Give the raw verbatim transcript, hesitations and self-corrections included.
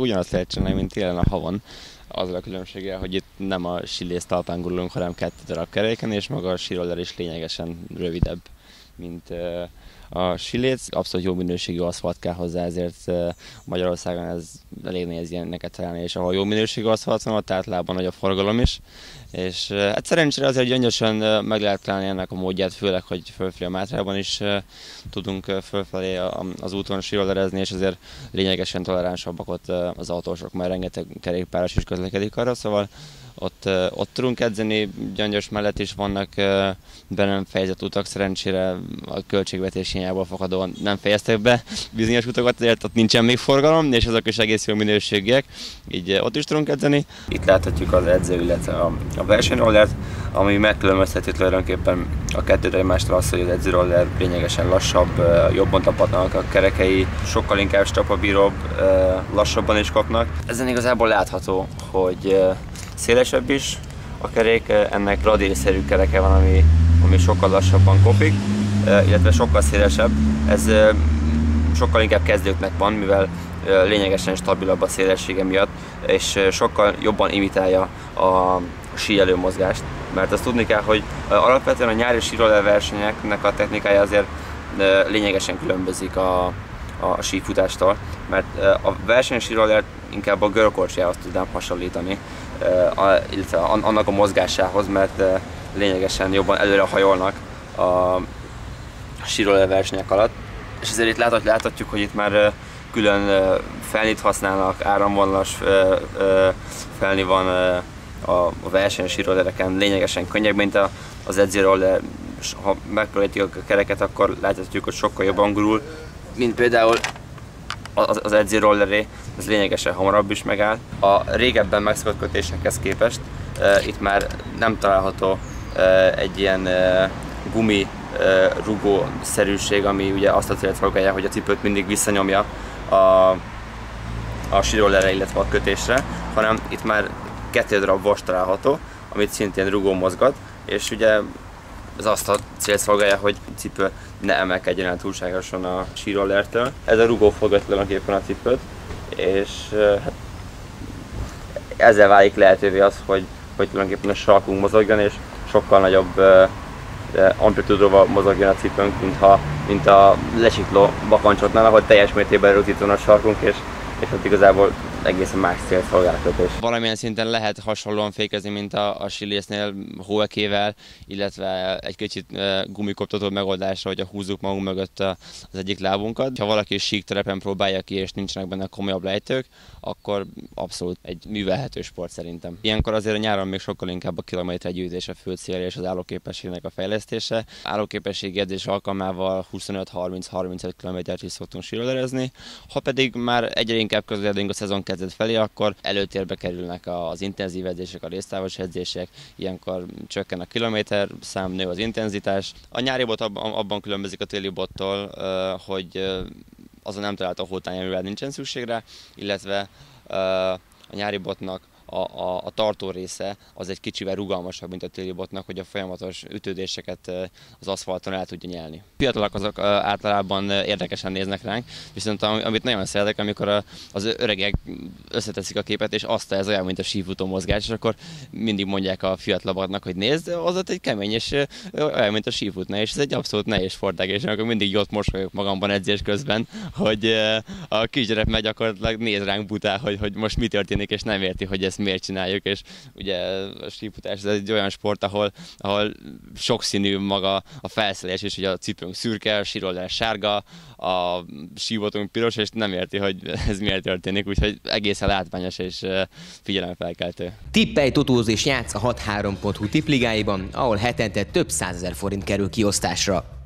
ugyanazt lehet csinálni, mint télen a havon. Azzal a különbséggel, hogy itt nem a sílész talpán gurulunk, hanem kettő darab keréken, és maga a síroller is lényegesen rövidebb, mint a síléc. Abszolút jó minőségű aszfalt kell hozzá, ezért Magyarországon ez elég nehéz ilyeneket találni, és ahol jó minőségű aszfalt van, ott általában nagy a forgalom is. És hát szerencsére azért gyöngyösen meg lehet találni ennek a módját, főleg, hogy fölfelé a Mátrában is tudunk fölfelé az úton sírollerezni, és azért lényegesen toleránsabbak ott az autósok, mert rengeteg kerékpáros is közlekedik arra, szóval ott, ott tudunk edzeni, Gyöngyös mellett is vannak be nem fejezett utak, szerencsére a költségvetés hiányából fakadóan nem fejeztek be bizonyos utakat, ezért ott nincsen még forgalom, és azok is egész jó minőségiek, így ott is tudunk edzeni. Itt láthatjuk az edző, illetve a, a versenyrollert, ami megkülönbözteti tulajdonképpen a kettőt egymástól az, hogy az edzőroller lényegesen lassabb, jobban tapadnak a kerekei, sokkal inkább strapabíróbb, lassabban is kapnak. Ezen igazából látható, hogy szélesebb is a kerék, ennek radírszerű kereke van, ami, ami sokkal lassabban kopik, illetve sokkal szélesebb. Ez sokkal inkább kezdőknek van, mivel lényegesen stabilabb a szélessége miatt, és sokkal jobban imitálja a síelő mozgást. Mert azt tudni kell, hogy alapvetően a nyári síroller versenyeknek a technikája azért lényegesen különbözik a, a sífutástól, mert a versenysírollert inkább a görkorcsiához tudnám hasonlítani, illetve annak a mozgásához, mert lényegesen jobban előre hajolnak a síroller versenyek alatt. És ezért itt láthat, láthatjuk, hogy itt már külön felnit használnak, áramvonalas felni van a versenysírollereken, lényegesen könnyebb, mint az edzőroller. Ha megpróbáljuk a kereket, akkor láthatjuk, hogy sokkal jobban gurul, mint például az edzőrolleré, ez lényegesen hamarabb is megáll. A régebben megszokott kötésekhez képest uh, itt már nem található uh, egy ilyen uh, gumi uh, rugó-szerűség, ami ugye azt a célt szolgálja, hogy a cipőt mindig visszanyomja a, a sírollerre, illetve a kötésre, hanem itt már kettő darab vas található, amit szintén rugó mozgat, és ugye ez azt a célt szolgálja, hogy a cipő ne emelkedjen el túlságosan a sírollertől. Ez a rugó forgatja tulajdonképpen a cipőt, és hát ezzel válik lehetővé az, hogy, hogy tulajdonképpen a sarkunk mozogjon, és sokkal nagyobb uh, amplitúdóval mozogjon a cipőnk, mint, ha, mint a lesikló bakancsotnál, ahol teljes mértékben rögzítve a sarkunk, és, és ott igazából egészen más célt szolgál a kötés. Valamilyen szinten lehet hasonlóan fékezni, mint a, a sílésznél hóekével, illetve egy kicsit e, gumikoptató megoldásra, hogy a húzzuk magunk mögött az egyik lábunkat. Ha valaki sík terepen próbálja ki, és nincsenek benne komolyabb lejtők, akkor abszolút egy művelhető sport szerintem. Ilyenkor azért a nyáron még sokkal inkább a kilométergyűjtés a fő célja és az állóképességnek a fejlesztése. Állóképességi edzés alkalmával huszonöt harminc harmincöt kilométert is szoktunk sírollerezni. Ha pedig már egyre inkább közeledünk a szezon kezdet felé, akkor előtérbe kerülnek az intenzív edzések, a résztávos edzések, ilyenkor csökken a kilométer szám, nő az intenzitás. A nyári bot abban, abban különbözik a téli bottól, hogy azon nem található hótány, amivel nincsen szükség rá, illetve a nyári botnak A, a, a tartó része az egy kicsivel rugalmasabb, mint a téli botnak, hogy a folyamatos ütődéseket az aszfalton el tudja nyelni. Fiatalok azok általában érdekesen néznek ránk, viszont amit nagyon szeretek, amikor az öregek összeteszik a képet, és azt ez olyan, mint a sífutó mozgás, és akkor mindig mondják a fiatalabbaknak, hogy nézd, az ott egy kemény, és olyan, mint a sífutna, és ez egy abszolút nehéz sportág, és akkor mindig jót mosolyogok magamban edzés közben, hogy a kisgyerek meg gyakorlatilag néz ránk butál, hogy, hogy most mi történik, és nem érti, hogy ezt miért csináljuk, és ugye a sífutás ez egy olyan sport, ahol, ahol sokszínű maga a felszerelés, és ugye a cipőnk szürke, a síroller sárga, a síbotunk piros, és nem érti, hogy ez miért történik, úgyhogy egészen látványos és figyelemfelkeltő. Tippelj, totóz és játsz a hat három pont hu tippligáiban, ahol hetente több százezer forint kerül kiosztásra.